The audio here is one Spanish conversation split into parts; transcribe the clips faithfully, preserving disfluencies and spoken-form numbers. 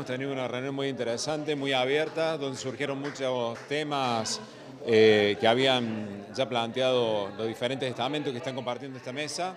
hemos tenido una reunión muy interesante, muy abierta, donde surgieron muchos temas eh, que habían ya planteado los diferentes estamentos que están compartiendo esta mesa.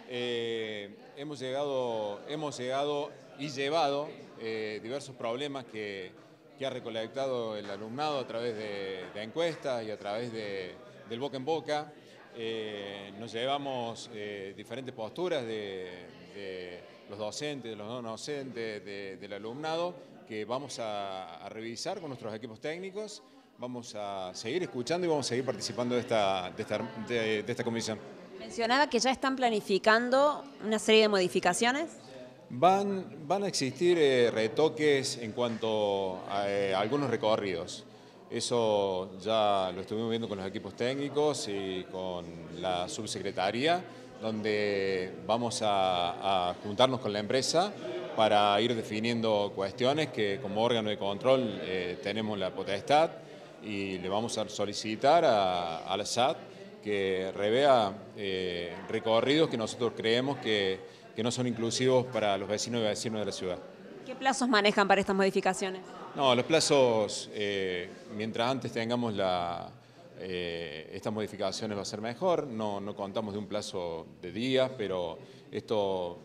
Eh, hemos, llegado, hemos llegado y llevado eh, diversos problemas que, que ha recolectado el alumnado a través de, de encuestas y a través de, del boca en boca. Eh, nos llevamos eh, diferentes posturas de, de los docentes, de los no docentes, de, del alumnado, que vamos a, a revisar con nuestros equipos técnicos, vamos a seguir escuchando y vamos a seguir participando de esta, de esta, de, de esta comisión. Mencionaba que ya están planificando una serie de modificaciones. Van, van a existir eh, retoques en cuanto a eh, algunos recorridos. Eso ya lo estuvimos viendo con los equipos técnicos y con la subsecretaría, donde vamos a, a juntarnos con la empresa para ir definiendo cuestiones que como órgano de control eh, tenemos la potestad y le vamos a solicitar a, a la S A T que revea eh, recorridos que nosotros creemos que, que no son inclusivos para los vecinos y vecinos de la ciudad. ¿Qué plazos manejan para estas modificaciones? No, los plazos, eh, mientras antes tengamos la, eh, estas modificaciones va a ser mejor, no, no contamos de un plazo de días, pero esto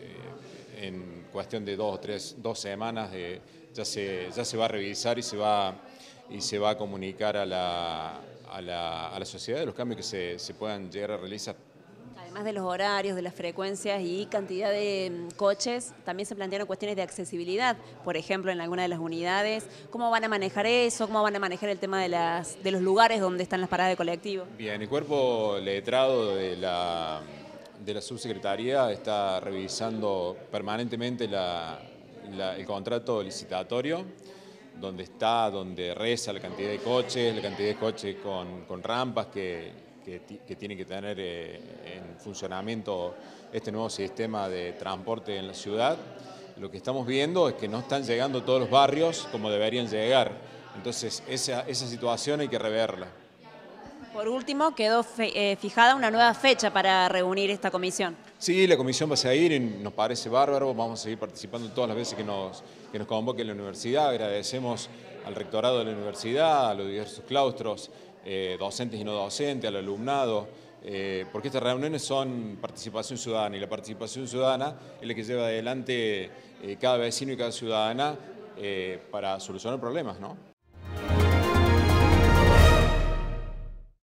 eh, en cuestión de dos o tres, dos semanas eh, ya, se, ya se va a revisar y se va, y se va a comunicar a la, a la, a la sociedad de los cambios que se, se puedan llegar a realizar. Además de los horarios, de las frecuencias y cantidad de coches, también se plantearon cuestiones de accesibilidad, por ejemplo, en alguna de las unidades. ¿Cómo van a manejar eso? ¿Cómo van a manejar el tema de, las, de los lugares donde están las paradas de colectivo? Bien, el cuerpo letrado de la, de la subsecretaría está revisando permanentemente la, la, el contrato licitatorio, donde está, donde reza la cantidad de coches, la cantidad de coches con, con rampas que... Que, que tiene que tener eh, en funcionamiento este nuevo sistema de transporte en la ciudad. Lo que estamos viendo es que no están llegando todos los barrios como deberían llegar. Entonces, esa, esa situación hay que reverla. Por último, quedó fe, eh, fijada una nueva fecha para reunir esta comisión. Sí, la comisión va a seguir y nos parece bárbaro. Vamos a seguir participando todas las veces que nos, que nos convoque la universidad. Agradecemos al rectorado de la universidad, a los diversos claustros, Eh, docentes y no docentes, al alumnado, eh, porque estas reuniones son participación ciudadana y la participación ciudadana es la que lleva adelante eh, cada vecino y cada ciudadana eh, para solucionar problemas, ¿no?